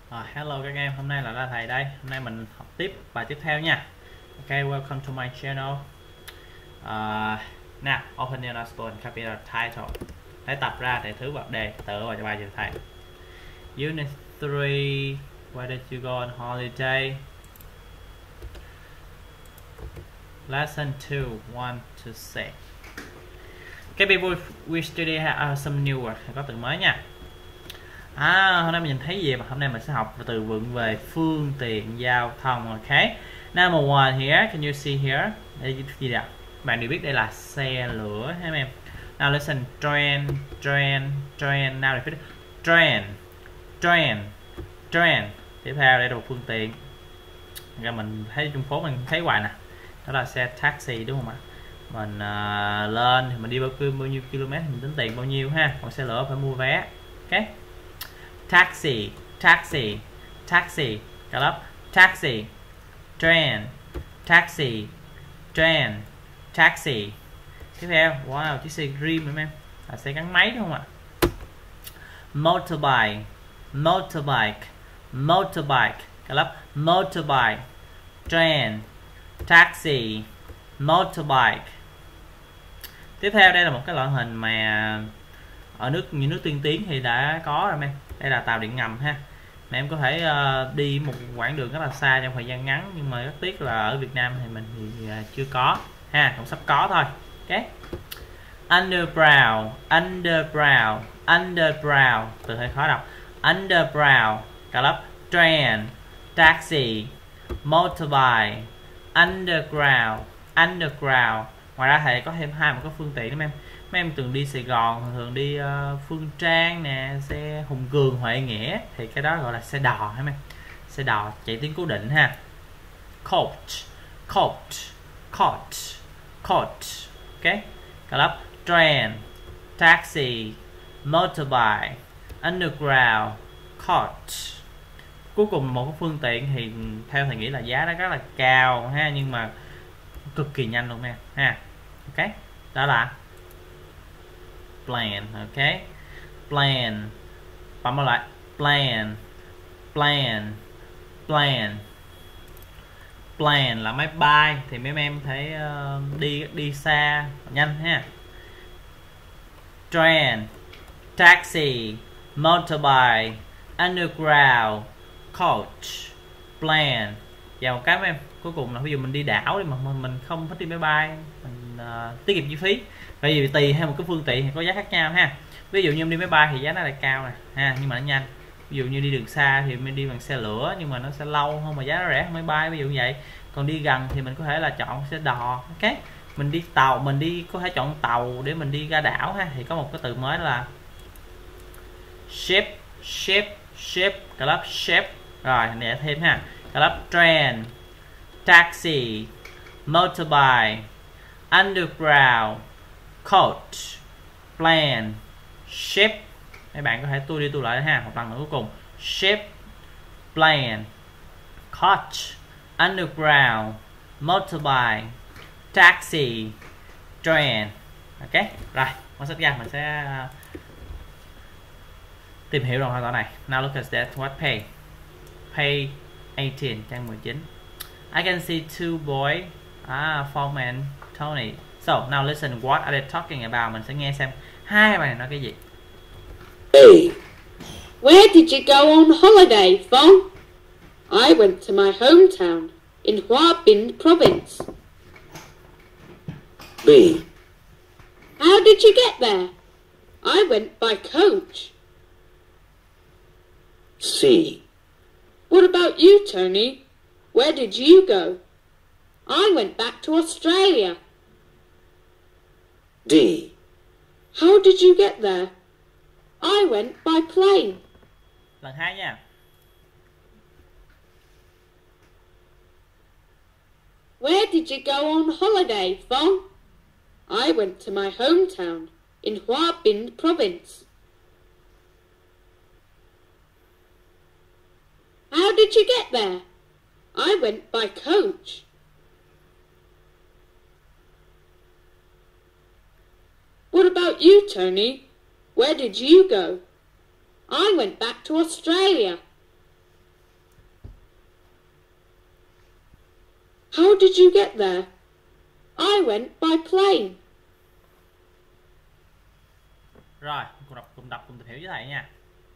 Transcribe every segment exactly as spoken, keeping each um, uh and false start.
À, hello các em, hôm nay là La Thầy đây. Hôm nay mình học tiếp bài tiếp theo nha. Ok, welcome to my channel. Uh, now, open your notebook and copy the title. Lấy tập ra để thứ bậc đề tựa vào cho bài cho thầy. Unit three, where did you go on holiday? Lesson two, one to six. Okay, before we study uh, some new word, có từ mới nha. À, hôm nay mình nhìn thấy gì mà hôm nay mình sẽ học từ vựng về phương tiện giao thông. Ok, number one here, can you see here? Đây gì ạ? Bạn đều biết đây là xe lửa ha em. Now listen, train, train, train. Now repeat, train, train, train. Tiếp theo đây là một phương tiện. Ra mình thấy trong phố mình thấy hoài nè, đó là xe taxi đúng không ạ? Mình uh, lên thì mình đi bao, bao nhiêu km thì mình tính tiền bao nhiêu ha. Còn xe lửa phải mua vé. Ok. Taxi, taxi, taxi. Cả lớp. Taxi, train, taxi, train, taxi. Tiếp theo, wow, chiếc xe Dream nữa em, là xe gắn máy đúng không ạ? Motorbike, motorbike, motorbike. Cả lớp. Motorbike, train, taxi, motorbike. Tiếp theo đây là một cái loại hình mà ở nước những nước tiên tiến thì đã có rồi em. Đây là tàu điện ngầm ha. Mà em có thể uh, đi một quãng đường rất là xa trong thời gian ngắn, nhưng mà rất tiếc là ở Việt Nam thì mình thì uh, chưa có ha, cũng sắp có thôi. Ok. Underground, underground, underground, từ hơi khó đọc. Underground, cả lớp. Train, taxi, motorbike, underground, underground. Ngoài ra thầy có thêm hai một cái phương tiện đó em. Mấy em từng đi Sài Gòn thường đi uh, Phương Trang nè, xe Hùng Cường, Huệ Nghĩa, thì cái đó gọi là xe đò hả em? Xe đò chạy tuyến cố định ha. Coach, coach, coach, coach. Ok. Cả lớp. Train, taxi, motorbike, underground, coach. Cuối cùng một cái phương tiện thì theo thầy nghĩ là giá nó rất là cao ha, nhưng mà cực kỳ nhanh luôn nha ha. Ok. Đó là plan. Ok. Plan. Bấm lại. Plan, plan, plan. Plan là máy bay thì mấy em thấy uh, đi đi xa nhanh ha. Train, taxi, motorbike, underground, coach, plan. Và một cái mấy em cuối cùng là ví dụ mình đi đảo đi mà mình không thích đi máy bay, mình uh, tiết kiệm chi phí. Bởi vì tùy theo một cái phương tiện thì có giá khác nhau ha. Ví dụ như em đi máy bay thì giá nó lại cao nè ha, nhưng mà nó nhanh. Ví dụ như đi đường xa thì mình đi bằng xe lửa nhưng mà nó sẽ lâu hơn mà giá nó rẻ hơn máy bay, ví dụ như vậy. Còn đi gần thì mình có thể là chọn xe đò. Ok. Mình đi tàu, mình đi có thể chọn tàu để mình đi ra đảo ha. Thì có một cái từ mới là ship, ship, ship, cả lớp ship. Rồi để thêm ha. Cả lớp. Train, taxi, motorbike, underground, coach, plan, ship. Mấy bạn có thể tu đi tu lại ha. Một lần nữa cuối cùng. Ship, plan, coach, underground, motorbike, taxi, train. Ok. Rồi, mở sách ra mình sẽ tìm hiểu đồng hoàn này. Now look at that. What page? Page eighteen, trang mười chín. I can see two boys, ah, Phong and Tony. So now listen, what are they talking about? Mình sẽ nghe xem hai bạn này nói cái gì. A. Where did you go on holiday, Phong? I went to my hometown in Hoa Binh province. B. How did you get there? I went by coach. C. What about you, Tony? Where did you go? I went back to Australia. D. How did you get there? I went by plane. Lần hai nha. Where did you go on holiday, Phong? I went to my hometown in Hoa Binh province. How did you get there? I went by coach. What about you, Tony? Where did you go? I went back to Australia. How did you get there? I went by plane. Rồi, cùng đọc cùng đọc cùng tìm hiểu với thầy nha.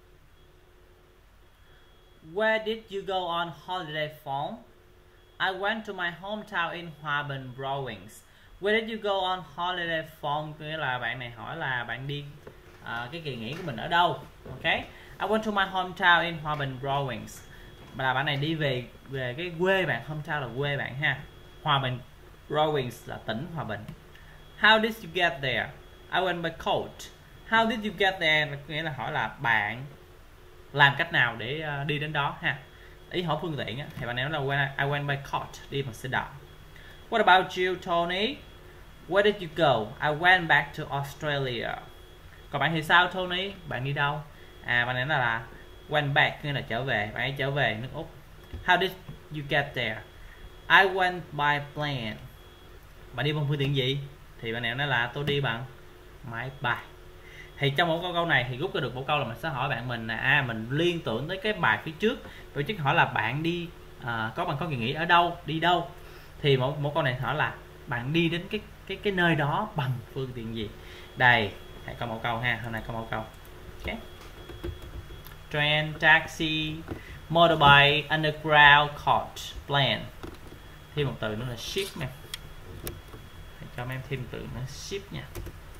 Where did you go on holiday from? I went to my hometown in Hòa Bình Province. Where did you go on holiday from? Nghĩa là bạn này hỏi là bạn đi uh, cái kỳ nghỉ của mình ở đâu. Ok. I went to my hometown in Hòa Bình Province. Là bạn này đi về về cái quê bạn, hometown là quê bạn ha. Hòa Bình Province là tỉnh Hòa Bình. How did you get there? I went by coach. How did you get there? Nghĩa là hỏi là bạn làm cách nào để uh, đi đến đó ha. Ý hỏi phương tiện á, thì bạn này nói là when I, I went by coach, đi bằng xe đạp. What about you, Tony? Where did you go? I went back to Australia. Còn bạn thì sao, Tony? Bạn đi đâu? À, bạn này nói là went back, nghĩa là trở về. Bạn ấy trở về nước Úc. How did you get there? I went by plane. Bạn đi bằng phương tiện gì? Thì bạn này nói là tôi đi bằng máy bay. Thì trong một câu câu này thì rút ra được một câu là mình sẽ hỏi bạn mình là à, mình liên tưởng tới cái bài phía trước. Tổ chức hỏi là bạn đi à, có bằng có kỳ nghỉ ở đâu, đi đâu. Thì một một câu này hỏi là bạn đi đến cái cái cái nơi đó bằng phương tiện gì. Đây, hãy có một câu ha, hôm nay có một câu. Ok. Train, taxi, motorbike, underground, coach, plane. Thêm một từ nữa là ship nha. Hãy cho em thêm từ nữa ship nha.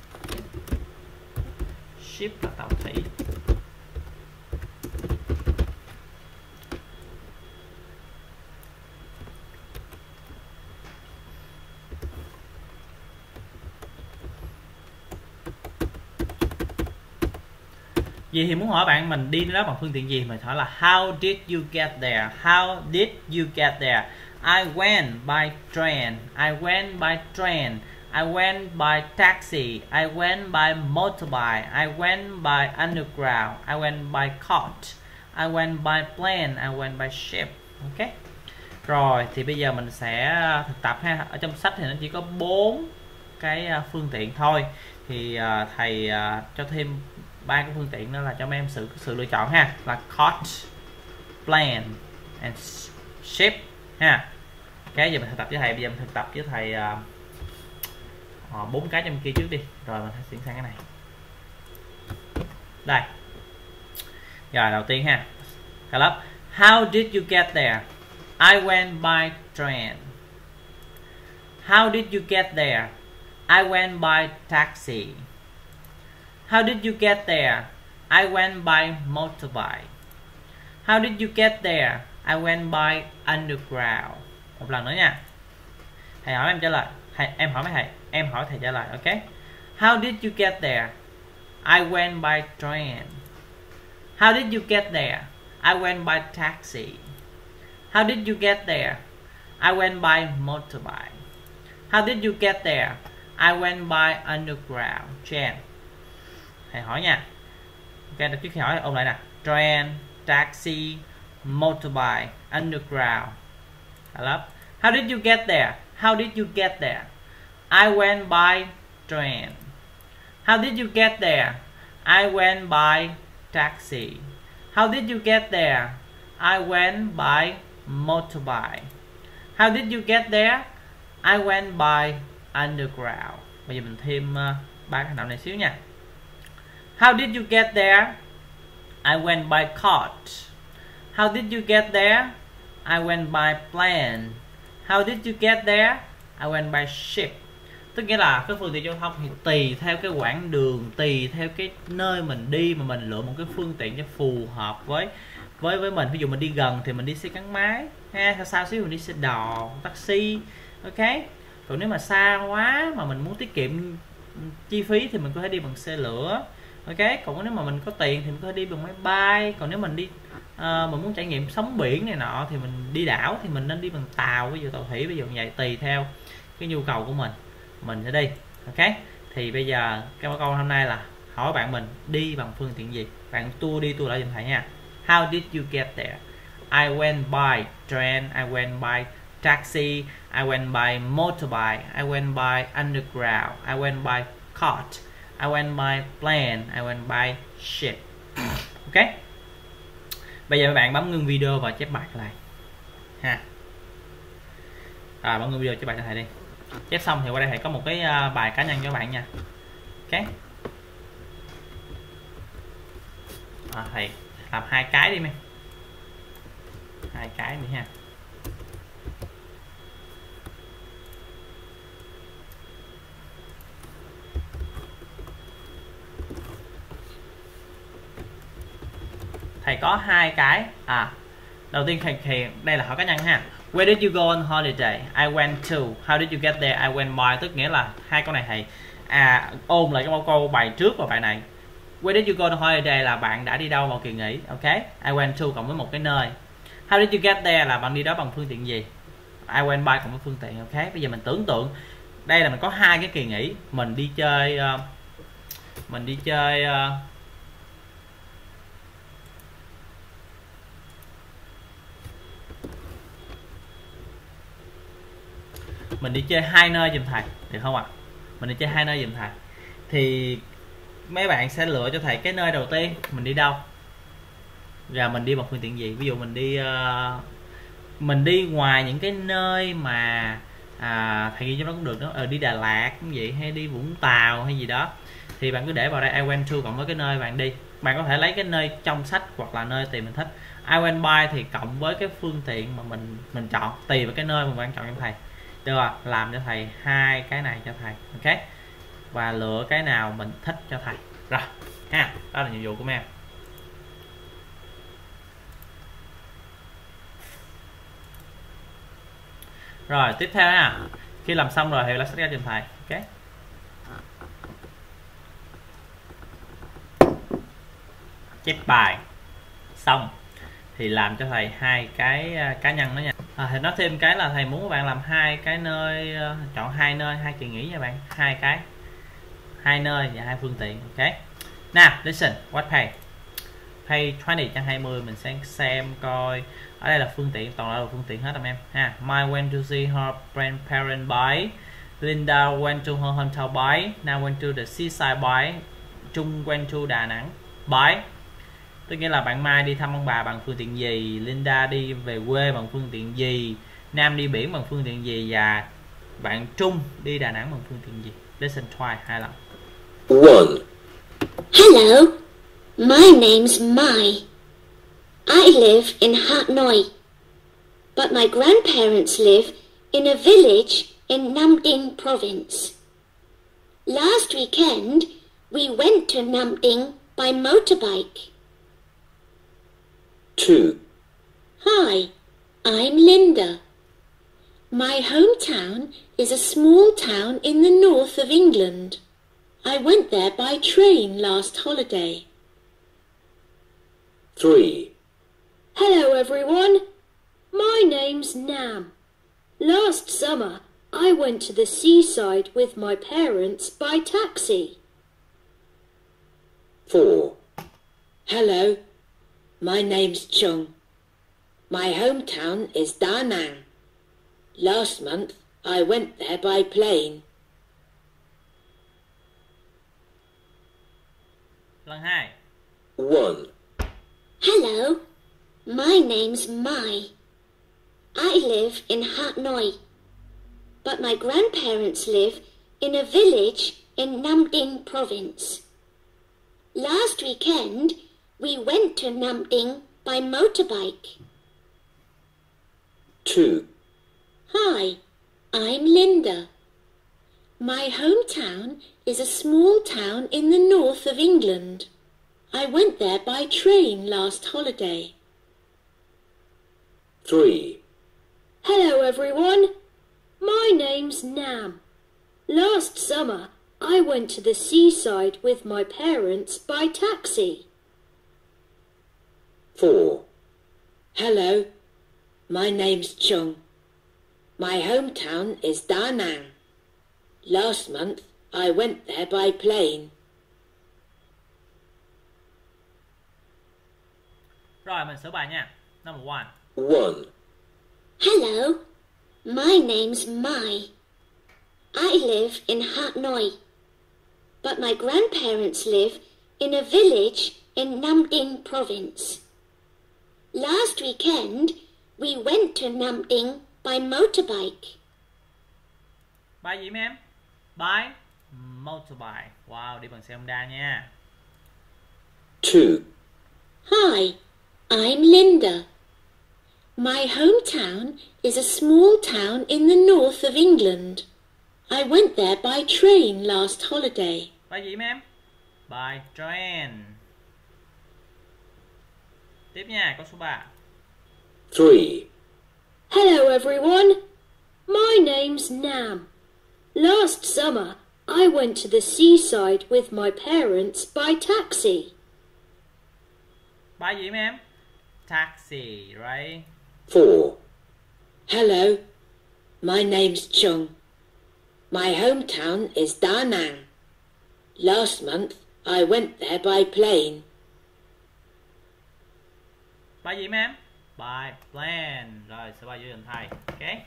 Ship là tàu thủy. Vậy thì muốn hỏi bạn mình đi đó bằng phương tiện gì, mình hỏi là how did you get there? How did you get there? I went by train. I went by train. I went by taxi. I went by motorbike. I went by underground. I went by coach. I went by plane. I went by ship. Ok. Rồi thì bây giờ mình sẽ thực tập ha. Ở trong sách thì nó chỉ có bốn cái phương tiện thôi. Thì uh, thầy uh, cho thêm ba cái phương tiện đó là cho mấy em sự sự lựa chọn ha, là coach, plane and ship ha. Cái giờ mình thực tập với thầy, bây giờ mình thực tập với thầy bốn uh, cái trong kia trước đi, rồi mình sẽ chuyển sang cái này. Đây. Rồi đầu tiên ha. Cả lớp. How did you get there? I went by train. How did you get there? I went by taxi. How did you get there? I went by motorbike. How did you get there? I went by underground. Một lần nữa nha. Thầy hỏi em trả lời. Thầy, em hỏi mấy thầy. Em hỏi thầy trả lời. Ok. How did you get there? I went by train. How did you get there? I went by taxi. How did you get there? I went by motorbike. How did you get there? I went by underground. Train. Thầy hỏi nha. Ok, trước khi hỏi ôn lại nè. Train, taxi, motorbike, underground. I love. How did you get there? How did you get there? I went by train. How did you get there? I went by taxi. How did you get there? I went by motorbike. How did you get there? I went by underground. Bây giờ mình thêm uh, ba cái hành động này xíu nha. How did you get there? I went by coach. How did you get there? I went by plane. How did you get there? I went by ship. Tức nghĩa là cái phương tiện giao thông thì tùy theo cái quãng đường, tùy theo cái nơi mình đi mà mình lựa một cái phương tiện cho phù hợp với với với mình. Ví dụ mình đi gần thì mình đi xe gắn máy, ha, xa xa xíu mình đi xe đò, taxi, ok. Còn nếu mà xa quá mà mình muốn tiết kiệm chi phí thì mình có thể đi bằng xe lửa, ok. Còn nếu mà mình có tiền thì mình có thể đi bằng máy bay. Còn nếu mình đi uh, mình muốn trải nghiệm sóng biển này nọ thì mình đi đảo thì mình nên đi bằng tàu, ví dụ tàu thủy, ví dụ như vậy, tùy theo cái nhu cầu của mình mình sẽ đi, ok. Thì bây giờ cái câu hôm nay là hỏi bạn mình đi bằng phương tiện gì, bạn tua đi tua lại giùm thầy nha. How did you get there? I went by train. I went by taxi. I went by motorbike. I went by underground. I went by coach. I went by plane. I went by ship. Ok. Bây giờ các bạn bấm ngưng video và chép bài lại ha. Rồi mọi người video cho bạn cho thầy đi. Chép xong thì qua đây thầy có một cái uh, bài cá nhân cho bạn nha. Ok. À, thầy làm hai cái đi mày. Hai cái đi ha. Thầy có hai cái. À, đầu tiên thầy, thầy đây là hỏi cá nhân ha. Where did you go on holiday? I went to. How did you get there? I went by. Tức nghĩa là hai câu này thầy à, ôm lại cái câu bài trước và bài này. Where did you go on holiday là bạn đã đi đâu vào kỳ nghỉ. Ok. I went to cộng với một cái nơi. How did you get there là bạn đi đó bằng phương tiện gì. I went by cộng với phương tiện. Ok. Bây giờ mình tưởng tượng đây là mình có hai cái kỳ nghỉ. Mình đi chơi uh, mình đi chơi uh, mình đi chơi hai nơi giùm thầy được không ạ? À? Mình đi chơi hai nơi giùm thầy thì mấy bạn sẽ lựa cho thầy cái nơi đầu tiên mình đi đâu và mình đi bằng phương tiện gì. Ví dụ mình đi uh, mình đi ngoài những cái nơi mà à, thầy ghi cho nó cũng được đó, ờ, đi Đà Lạt cũng vậy, hay đi Vũng Tàu hay gì đó thì bạn cứ để vào đây I went to cộng với cái nơi bạn đi. Bạn có thể lấy cái nơi trong sách hoặc là nơi tìm mình thích. I went by thì cộng với cái phương tiện mà mình mình chọn, tùy vào cái nơi mà bạn chọn cho thầy. Được rồi, làm cho thầy hai cái này cho thầy. Ok. Và lựa cái nào mình thích cho thầy. Rồi ha, đó là nhiệm vụ của em. Rồi tiếp theo nha, khi làm xong rồi thì là sách ra cho thầy. Ok. Chép bài xong thì làm cho thầy hai cái uh, cá nhân đó nha. À, thầy nói thêm cái là thầy muốn các bạn làm hai cái nơi, uh, chọn hai nơi hai kỳ nghỉ nha bạn, hai cái hai nơi và hai phương tiện. Ok. Now listen, what page? Page hai mươi trang hai mươi mình sẽ xem coi ở đây là phương tiện, toàn là phương tiện hết em em ha. My went to see her grandparent by. Linda went to her hometown by. Now went to the seaside by. Trung went to Đà Nẵng by. Tức nghĩa là bạn Mai đi thăm ông bà bằng phương tiện gì, Linda đi về quê bằng phương tiện gì, Nam đi biển bằng phương tiện gì và bạn Trung đi Đà Nẵng bằng phương tiện gì. Listen twice hai lần. One. Hello, my name's Mai. I live in Hathnoi, but my grandparents live in a village in Nam Ding province. Last weekend, we went to Nam Ding by motorbike. Two. Hi, I'm Linda. My hometown is a small town in the north of England. I went there by train last holiday. Three. Hello everyone. My name's Nam. Last summer, I went to the seaside with my parents by taxi. Four. Hello. My name's Chung. My hometown is Da Nang. Last month, I went there by plane. Lần hai. One. Hello. My name's Mai. I live in Hathnoi, but my grandparents live in a village in Nam Ding province. Last weekend, we went to Nam Ding by motorbike. Two. Hi, I'm Linda. My hometown is a small town in the north of England. I went there by train last holiday. Three. Hello everyone. My name's Nam. Last summer, I went to the seaside with my parents by taxi. Four. Hello. My name's Chung. My hometown is Da Nang. Last month, I went there by plane. Rồi mình sửa bài nha. Number one. One. Hello. My name's Mai. I live in Hathnoi, but my grandparents live in a village in Nam Ding province. Last weekend, we went to Nam Ding by motorbike. By gì mấy em? By motorbike. Wow, đi bằng xe Honda nha. two, Hi, I'm Linda. My hometown is a small town in the north of England. I went there by train last holiday. By gì mấy em? By train. Tiếp nha, câu số ba. three, Hello everyone. My name's Nam. Last summer, I went to the seaside with my parents by taxi. By gì mấy em? Taxi, right? four, Hello, my name's Chung. My hometown is Da Nang. Last month, I went there by plane. By gì mấy em? By plane. Rồi, sẽ bay giữa hình thầy. Ok.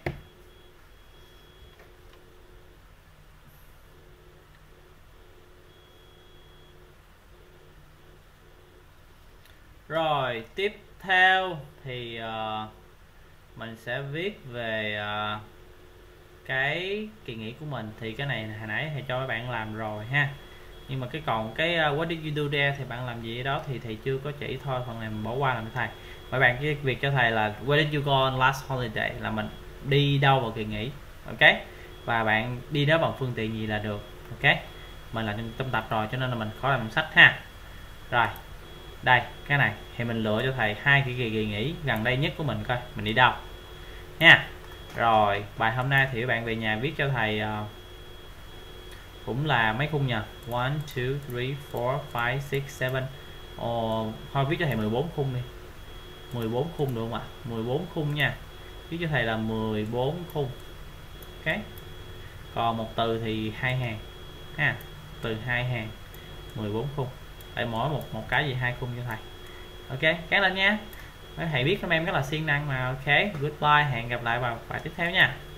Rồi, tiếp theo thì uh, mình sẽ viết về uh, cái kỳ nghỉ của mình. Thì cái này hồi nãy thầy cho các bạn làm rồi ha. Nhưng mà cái còn cái uh, what did you do there thì bạn làm gì ở đó thì thầy chưa có chỉ thôi, phần này mình bỏ qua làm cho thầy. Mấy bạn cái việc cho thầy là where did you go on last holiday, là mình đi đâu vào kỳ nghỉ. Ok. Và bạn đi đó bằng phương tiện gì là được. Ok. Mình làm trong tập rồi cho nên là mình khó làm sách ha. Rồi. Đây, cái này thì mình lựa cho thầy hai cái kỳ, kỳ nghỉ gần đây nhất của mình coi mình đi đâu nha. Rồi bài hôm nay thì các bạn về nhà viết cho thầy uh, cũng là mấy khung nhờ one, two, three, four, five, six, seven. Ồ, thôi viết cho thầy mười bốn khung đi, mười bốn khung được không ạ? mười bốn khung nha, viết cho thầy là mười bốn khung. Ok. Còn một từ thì hai hàng ha, từ hai hàng, mười bốn khung. Tại mỗi một một cái gì hai khung cho thầy. Ok, cái lên nha. Thầy biết các em rất là siêng năng mà. Ok, goodbye, hẹn gặp lại vào bài tiếp theo nha.